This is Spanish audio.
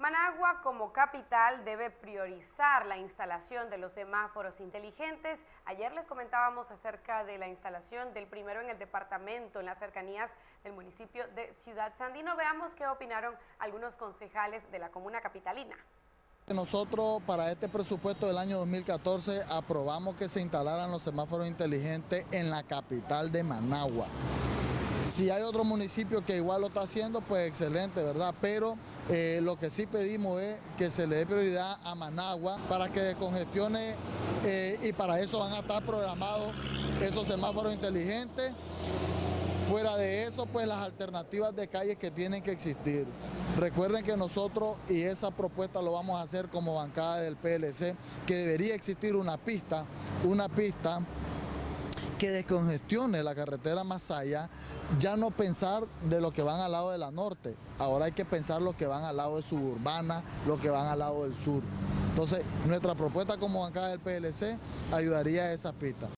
Managua, como capital, debe priorizar la instalación de los semáforos inteligentes. Ayer les comentábamos acerca de la instalación del primero en el departamento, en las cercanías del municipio de Ciudad Sandino. Veamos qué opinaron algunos concejales de la comuna capitalina. Nosotros para este presupuesto del año 2014 aprobamos que se instalaran los semáforos inteligentes en la capital de Managua. Si hay otro municipio que igual lo está haciendo, pues excelente, ¿verdad? Pero lo que sí pedimos es que se le dé prioridad a Managua para que descongestione y para eso van a estar programados esos semáforos inteligentes. Fuera de eso, pues las alternativas de calles que tienen que existir. Recuerden que nosotros, y esa propuesta lo vamos a hacer como bancada del PLC, que debería existir una pista que descongestione la carretera más allá, ya no pensar de lo que van al lado de la norte, ahora hay que pensar lo que van al lado de suburbana, lo que van al lado del sur. Entonces, nuestra propuesta como bancada del PLC ayudaría a esa pista.